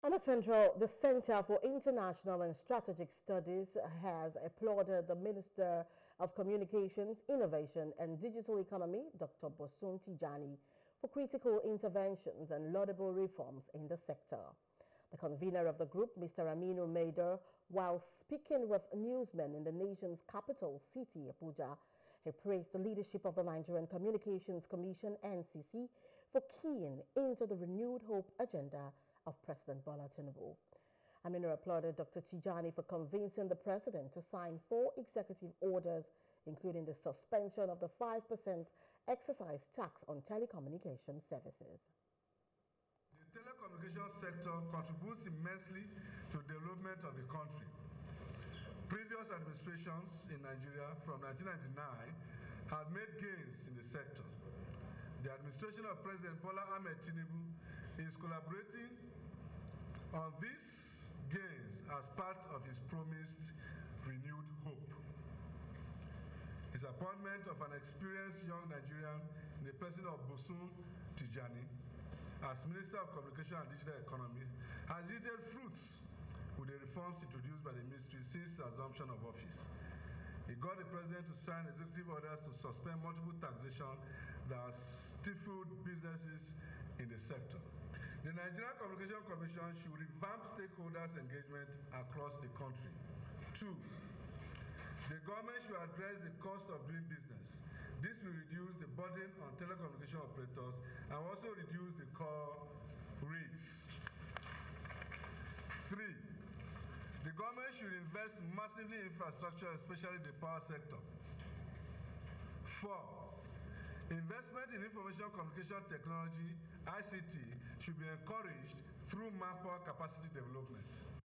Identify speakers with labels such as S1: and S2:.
S1: And the Center for International and Strategic Studies has applauded the Minister of Communications, Innovation and Digital Economy, Dr. Bosun Tijani, for critical interventions and laudable reforms in the sector. The convener of the group, Mr. Aminu Maider, while speaking with newsmen in the nation's capital city, Abuja, he praised the leadership of the Nigerian Communications Commission, NCC, for keying into the renewed hope agenda of President Bola Tinubu. Aminu applauded Dr. Tijani for convincing the president to sign 4 executive orders, including the suspension of the 5% excise tax on telecommunication services.
S2: The telecommunications sector contributes immensely to the development of the country. Previous administrations in Nigeria from 1999 have made gains in the sector. The administration of President Bola Ahmed Tinubu is collaborating on these gains as part of his promised renewed hope. His appointment of an experienced young Nigerian in the person of Bosun Tijani as Minister of Communication and Digital Economy has yielded fruits with the reforms introduced by the ministry since the assumption of office. He got the president to sign executive orders to suspend multiple taxation that has stifled businesses in the sector. The Nigerian Communication Commission should revamp stakeholders' engagement across the country. 2, the government should address the cost of doing business. This will reduce the burden on telecommunication operators and also reduce the call rates. 3, the government should invest massively in infrastructure, especially the power sector. 4, investment in information communication technology, ICT, should be encouraged through manpower capacity development.